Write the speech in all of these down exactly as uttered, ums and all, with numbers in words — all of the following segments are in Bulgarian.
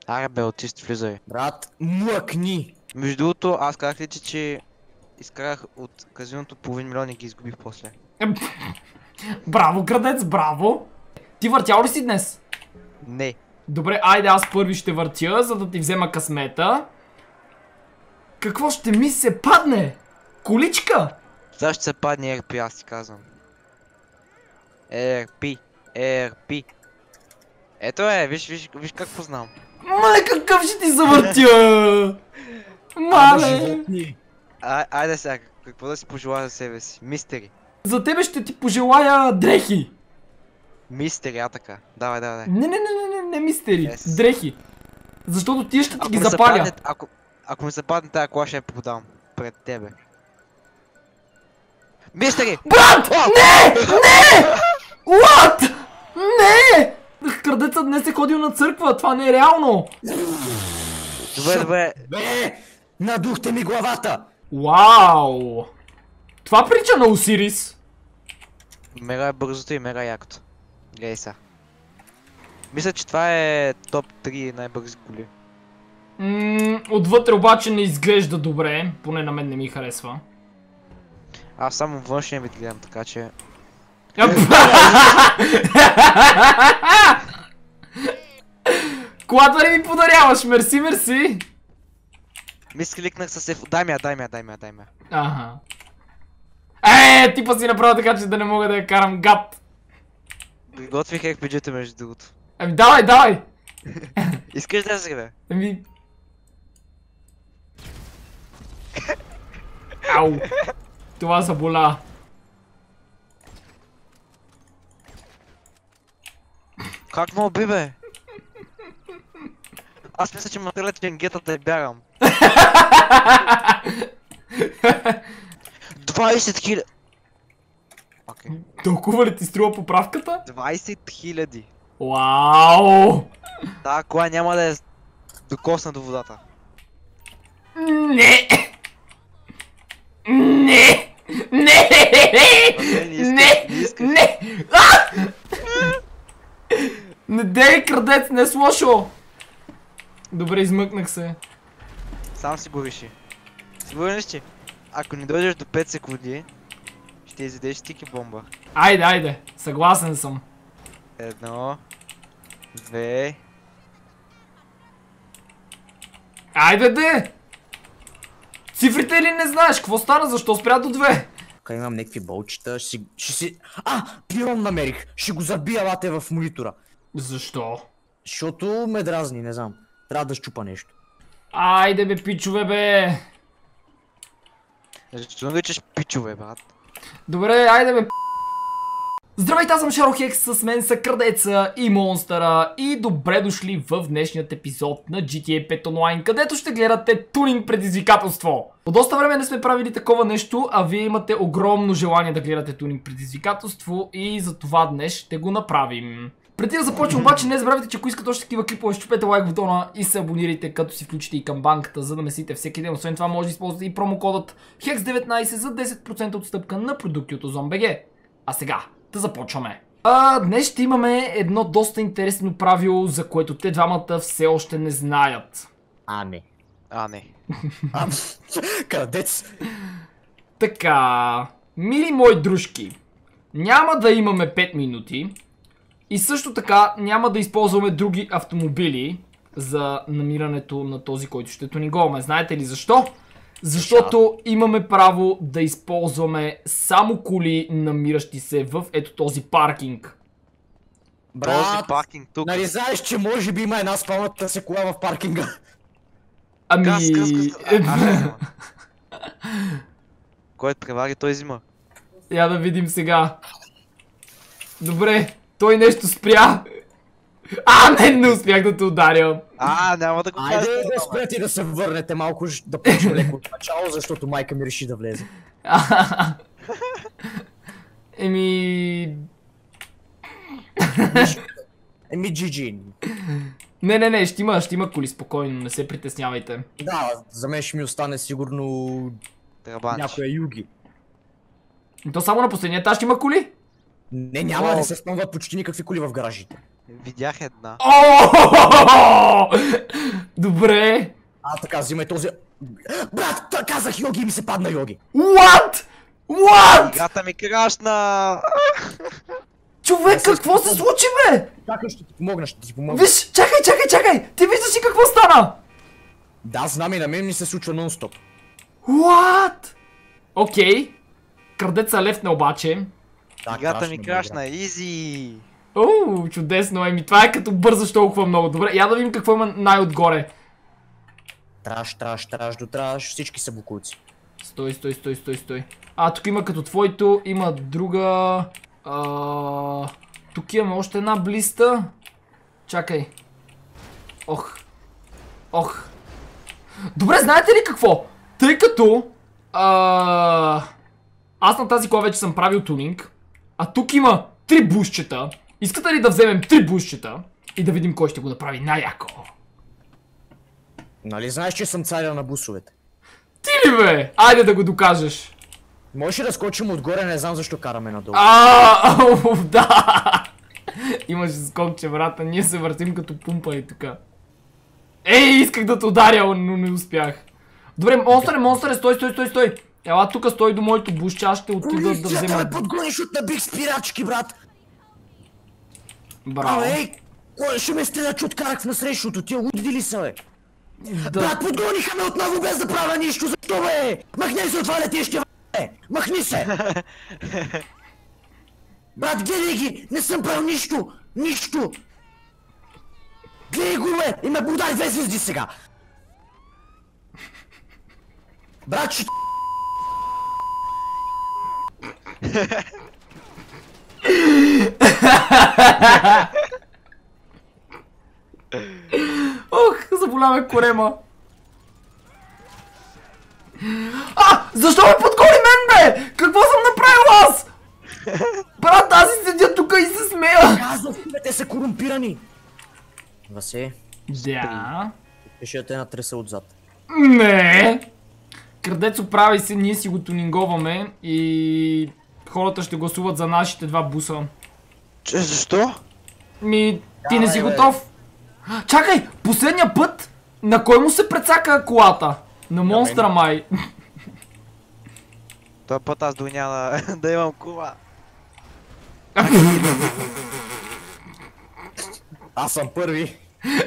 Аре бе, аутист, влизай. Брат, млъкни! Между другото, аз казах ли ти, че изкарах от казиното половин милион и ги изгубих после? Браво, крадец, браво! Ти въртял ли си днес? Не. Добре, айде аз първи ще въртя, за да ти взема късмета. Какво ще ми се падне? Количка? Сега ще се падне Р П, аз ти казвам. Р П, Р П. Ето е, виж, виж, виж как познавам. Мале, какъв ще ти завъртя? Мале! А, айде сега, какво да си пожелая за себе си? Мистери. За тебе ще ти пожелая дрехи. Мистери, а така. Давай, давай, давай. Не, не, не, не, не, не мистери. Yes. Дрехи. Защото ти ще ти Ако ги ми се запаля. падне, ако, ако ми се падне тая кола, ще я подам пред тебе. Мистери! Брат! Не! Не! What? Не! Крадецът днес е ходил на църква, това не е реално. Добре, добре. Бе! Надухте ми главата! Вау! Това прилича на Осирис. Мега е бързото и мега якото. Гледай са. Мисля, че това е топ три най-бързи коли. Ммм, отвътре обаче не изглежда добре, поне на мен не ми харесва. Аз само външния вид гледам, така че... Колата ли ми подаряваш? Мерси, мерси! Мис кликнах с F... Дай ми я, дай ми я, дай ми я, дай ми я. Ага. Е, типа си направя така, че да не мога да я карам гад. Приготвих Р П G-то между другото. Ами давай, давай! Искаш да я взриве? Ами... Ау! Това заболя. Как ме уби, бе? Аз мисля, че ме стрелят ченгетата и бягам. двайсет хиляди! Окей. Толкова ли ти струва поправката? двайсет хиляди! Вау! Тая кола няма да е докосна до водата. Не! Не! Не! Не! Не! Не дей, крадец, не е лошо! Добре, измъкнах се. Сам си го реши. Сигурен ли си? Ако не дойдеш до пет секунди, ще изядеш стики бомба. Айде, айде, съгласен съм. Едно, две... Айде де! Цифрите ли не знаеш? Какво стана? Защо спря до две? Тук имам някакви болчета, ще си... Ще си... А! Пирон намерих! Ще го забия лате в монитора. Защо? Защото ме дразни, не знам. Трябва да щупа нещо. Айде бе, пичове бе! Защо наричаш пичове, брат? Добре, айде бе, п***. Здравейте, аз съм Шарохекс, с мен са Крадеца и Монстъра и добре дошли в днешният епизод на Джи Ти Ей пет Online, където ще гледате тунинг предизвикателство. По доста време не сме правили такова нещо, а вие имате огромно желание да гледате тунинг предизвикателство и за това днес ще го направим. Преди да започнем обаче, не забравяйте, че ако искате още такива клипове, щупете лайк бутона и се абонирайте, като си включите и камбанката, за да месите всеки ден. Освен това може да използвате и промокодът хекс деветнайсет за десет процента отстъпка на продукти от Озон точка би джи. А сега, да започваме. А, днес ще имаме едно доста интересно правило, за което те двамата все още не знаят. А, не. А, не. А, крадец! Така, мили мои дружки, няма да имаме пет минути. И също така няма да използваме други автомобили за намирането на този, който ще тунингуваме. Знаете ли защо? Защото имаме право да използваме само коли, намиращи се в ето този паркинг. Този Брат, паркинг тук. нали знаеш, че може би има една спалната се кола в паркинга? Ами... Къс, къс, къс. А, а, не, Който превари, той взима. Я да видим сега. Добре, той нещо спря. А, не, не успях да те ударя. А, няма да го Айде кажа. да спрете и да се върнете малко, да почне леко от начало, защото майка ми реши да влезе. Еми... Еми, джи джи. Не, не, не, ще има, ще има коли, спокойно, не се притеснявайте. Да, за мен ще ми остане сигурно Трабанч. някоя юги. И то само на последния етаж ще има коли? Не, няма О. да се спомват почти никакви коли в гаражите. Видях една. О! Добре. А, така, взимай този... Брат, та казах йоги и ми се падна йоги. What? What? Играта ми крашна! Човек, какво се случи, бе? Чакай, ще ти помогна, ще ти помогна. Виж, чакай, чакай, чакай! Ти виждаш ли какво стана? Да, знам и на мен ми се случва нон-стоп. What? Окей. Крадеца лефна обаче. Да, Играта ми крашна, крашна, изи! Оу, чудесно, еми това е като бързаш толкова много. Добре, я да видим какво има най-отгоре. Траш, траш, траш до траш, всички са букулци. Стой, стой, стой, стой, стой. А, тук има като твоето, има друга... А... Тук имаме още една блиста. Чакай. Ох. Ох. Добре, знаете ли какво? Тъй като... А... Аз на тази кола вече съм правил тунинг. А тук има три бушчета. Искате ли да вземем три бушчета и да видим кой ще го направи най-яко? Нали знаеш, че съм царя на бусовете? Ти ли, бе? Айде да го докажеш. Можеш ли да скочим отгоре, не знам защо караме надолу. А, да! Имаш скокче, брата, ние се въртим като пумпани тук. Ей, исках да те ударя, но не успях. Добре, монстър, монстър, стой, стой, стой, стой. Ела тук стой до моето бушче, аз ще отида да взема... ме подгониш от набих спирачки, брат! Браво. Ей, кой ще ме стреля, че откарах в насрещното? Тия луди ли са, бе? Да. Брат, подгониха ме отново без да правя нищо, защо, бе? Махни се от това летище, бе! Махни се! Брат, гледай ги! Не съм правил нищо! Нищо! Гледай го, бе! И ме будай две звезди сега! Брат, ще... Ох, заболяме корема. А! Защо ме подгони мен, бе? Какво съм направил аз? Брат, аз си седя тук и се смея. Казах, бе, те са корумпирани! Васе, Да. ще те натреса отзад. Не. Крадецо, прави се, ние си го тунинговаме и хората ще гласуват за нашите два буса. Че, защо? Ми, ти не си Давай, бе. готов. Чакай, последния път на кой му се прецака колата? На монстра май. Този път аз дори няма да имам кола. Аз съм първи.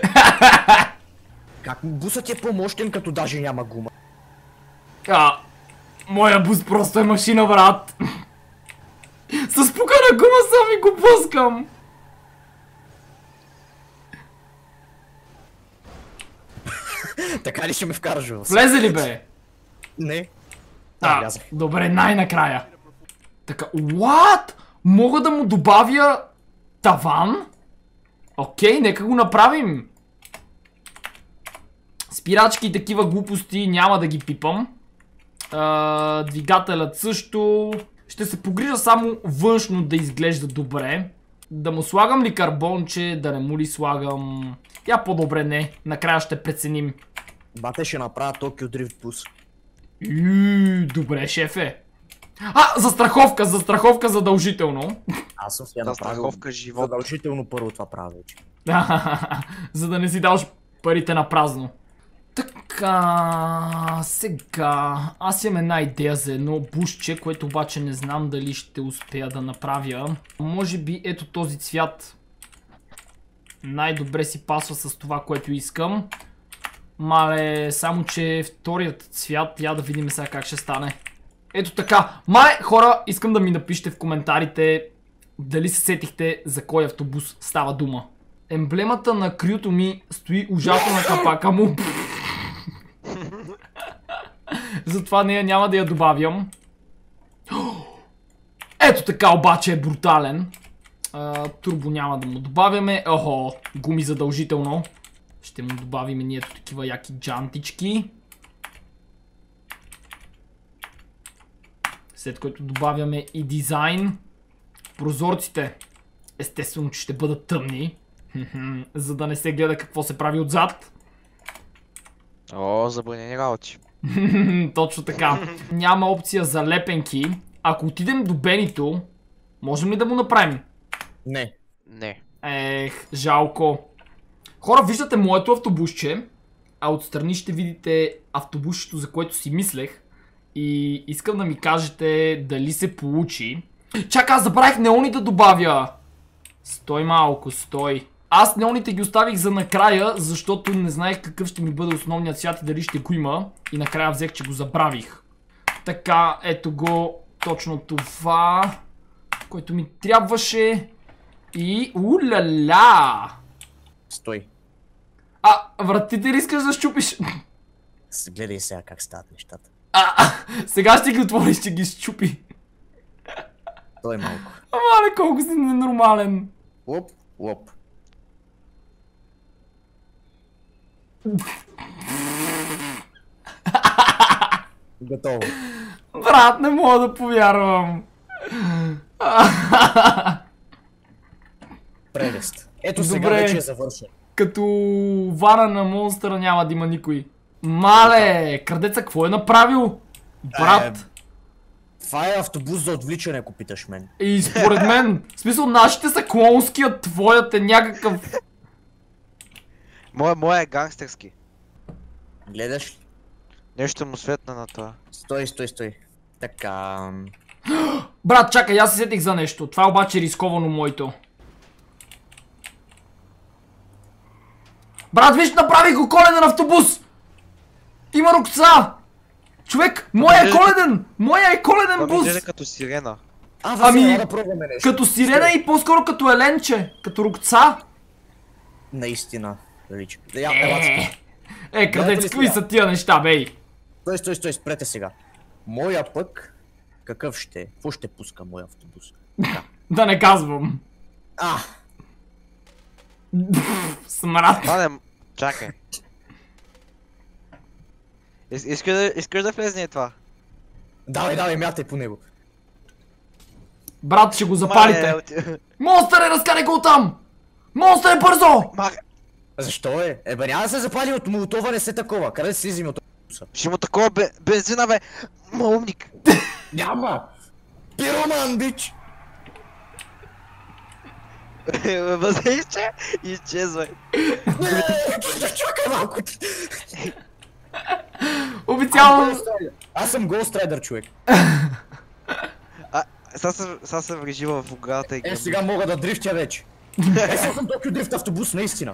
Как бусът е по-мощен, като даже няма гума? А, моя бус просто е машина, брат. С пукана гума сам и го пускам. Така ли ще ме вкараш, Васе? Влезе ли, бе? Не. А, влязах. добре, най-накрая. Така, what? Мога да му добавя таван? Окей, нека го направим. Спирачки и такива глупости няма да ги пипам. А, двигателят също. Ще се погрижа само външно да изглежда добре. Да му слагам ли карбонче, да не му ли слагам... Я по-добре не, накрая ще преценим. Бате ще направя Токио Дрифт бус. Юuu, добре, шефе. А, застраховка, застраховка задължително. Аз съм си я Та направил. страховка живот. Задължително първо това правя вече. За да не си даваш парите на празно. Така, сега, аз имам една идея за едно бушче, което обаче не знам дали ще успея да направя. Може би ето този цвят най-добре си пасва с това, което искам. Мале, само че вторият цвят, я да видим сега как ще стане. Ето така, май, хора, искам да ми напишете в коментарите дали се сетихте за кой автобус става дума. Емблемата на крюто ми стои ужасно на капака му. Затова нея няма да я добавям. Ето така обаче е брутален. А, турбо няма да му добавяме. Охо, гуми задължително. Ще му добавим ние такива яки джантички. След което добавяме и дизайн. Прозорците естествено, че ще бъдат тъмни. За да не се гледа какво се прави отзад. О, забранени работи. Точно така. Няма опция за лепенки. Ако отидем до Бенито, можем ли да му направим? Не. Не. Ех, жалко. Хора, виждате моето автобусче, а отстрани ще видите автобусчето, за което си мислех. И искам да ми кажете дали се получи. Чакай, аз забравих неони да добавя. Стой малко, стой. Аз неоните ги оставих за накрая, защото не знаех какъв ще ми бъде основният цвят и дали ще го има. И накрая взех, че го забравих. Така, ето го, точно това, което ми трябваше. И уляля! Стой. А, вратите ли искаш да щупиш? Гледай сега как стават нещата. А, а, сега ще ги отвориш, ще ги щупи. Стой малко. Мале, колко си ненормален. Лоп, лоп. Готово. Брат, не мога да повярвам. Прелест. Ето сега Добре. вече е завършен. Като вана на монстъра няма да има никой. Мале, крадеца, какво е направил? Брат. Е, това е автобус за отвличане, ако питаш мен. И според мен, в смисъл, нашите са клонски, а твоят е някакъв... Моя, моя е гангстерски. Гледаш ли? Нещо му светна на това. Стой, стой, стой. Така... Брат, чакай, аз се сетих за нещо. Това е обаче рисковано моето. Брат, виж, направих го коледен автобус! Има рукца! Човек, моя е коледен! Моя е коледен Това бус! изглежда като сирена. А, Ами, ами, да пробваме нещо. Като сирена и по-скоро като еленче. Като рукца. Наистина. Величко. Да, я, ела, Е, е, Гледате крадец, ли какви сега? са тия неща, бей? Стой, стой, стой, спрете сега. Моя пък... Какъв ще е? Какво ще пуска моя автобус? Да не казвам. А! Смрад. Това не... Чакай. Ис- Искаш да, искаш да влезне това? Давай, давай, мятай по него. Брат, ще го запалите. Мале, оти- Монстър е, разкарай го оттам! Монстър е, бързо! Мах... Защо е? Е, бе, няма да се запали от молотова, не се такова. Къде се изими от автобуса? Ще му такова бе... бензина, бе! Ма умник! Няма! Пироман, бич! Възлище и изчезвай. Не, чакай малко! Официално... Аз съм Ghost Rider, човек. А, сега съм, сега съм врежива в оградата и Е, гръм. сега мога да дрифтя вече. Е, сега съм Токио Дрифт автобус, наистина.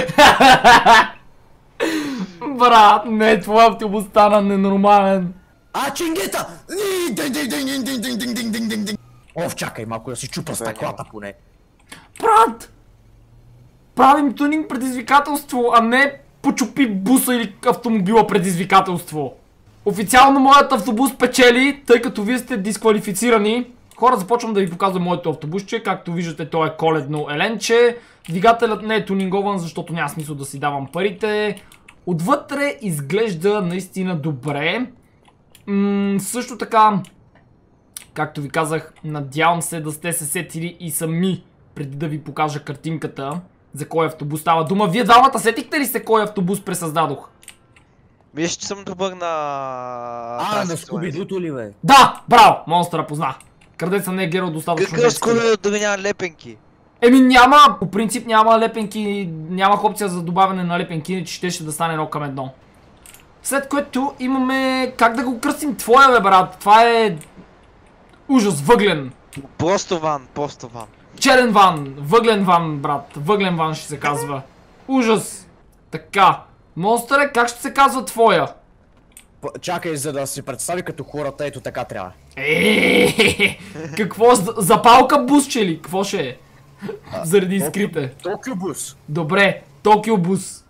Брат, не, твой автобус стана ненормален. А, чингета! Ни, динг, динг, динг, динг, динг, динг, динг, динг, динг, динг. Оф, чакай малко да си чупа стъклата поне. Брат! Правим тунинг предизвикателство, а не почупи буса или автомобила предизвикателство. Официално моят автобус печели, тъй като вие сте дисквалифицирани. Хора, започвам да ви показвам моето автобусче. Както виждате, то е коледно еленче. Двигателят не е тунингован, защото няма смисъл да си давам парите. Отвътре изглежда наистина добре. М- също така, както ви казах, надявам се да сте се сетили и сами, преди да ви покажа картинката, за кой автобус става дума. Вие двамата сетихте ли се кой автобус пресъздадох? Виж, че съм добър на... А, тази на ситуация. Скуби-Дуто ли, бе? Да! Браво! Монстъра позна. Крадеца не е герой достатъчно Какъв детски. скоро дори няма лепенки? Еми няма, по принцип няма лепенки, нямах опция за добавяне на лепенки, иначе ще ще да стане едно към едно. След което имаме, как да го кръстим, твоя бе брат, това е ужас, въглен. Просто ван, просто ван. Черен ван, въглен ван брат, въглен ван ще се казва. Ужас. Така, монстъре, как ще се казва твоя? П- Чакай, за да си представи като хората, ето така трябва. Еее, какво, з- запалка бусче ли? Какво ще е? Заради искрите. Токио бус. Добре, Токио бус.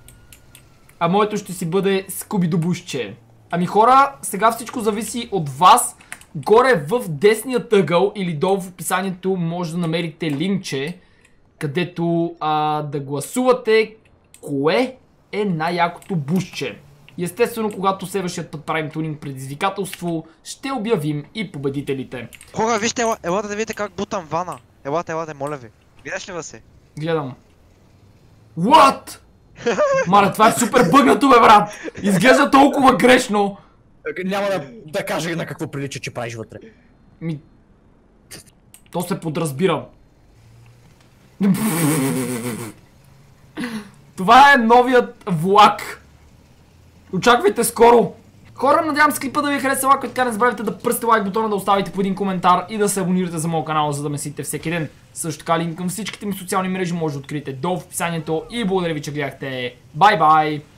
А моето ще си бъде Скубидо бусче. Ами хора, сега всичко зависи от вас. Горе в десния тъгъл или долу в описанието може да намерите линкче, където а, да гласувате кое е най-якото бусче. И естествено, когато следващият път правим тунинг предизвикателство, ще обявим и победителите. Хора, вижте, ела, елате да видите как бутам вана. Елате, елате, моля ви. Гледаш ли се? Гледам. What? Мале, това е супер бъгнато, бе, брат! Изглежда толкова грешно. Няма да, да кажа на какво прилича, че правиш вътре. Ми... То се подразбира. Това е новият влак. Очаквайте скоро. Хора, надявам се клипа да ви е харесал, ако така не забравяйте да пръсте лайк бутона, да оставите по един коментар и да се абонирате за моят канал, за да ме следите всеки ден. Също така линк към всичките ми социални мрежи може да откриете долу в описанието и благодаря ви, че гледахте. Бай бай!